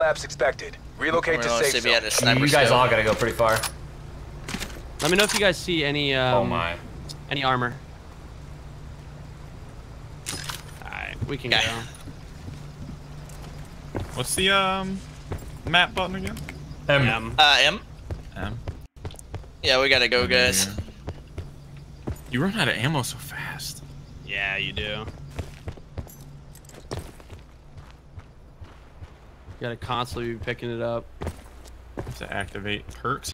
collapse expected. Relocate to safe zone. You guys all gotta go pretty far. Let me know if you guys see any any armor. Alright, we can go. What's the map button again? M. M. M. Yeah, we gotta go, guys. You run out of ammo so fast. Yeah, you do. You gotta constantly be picking it up. Have to activate perks.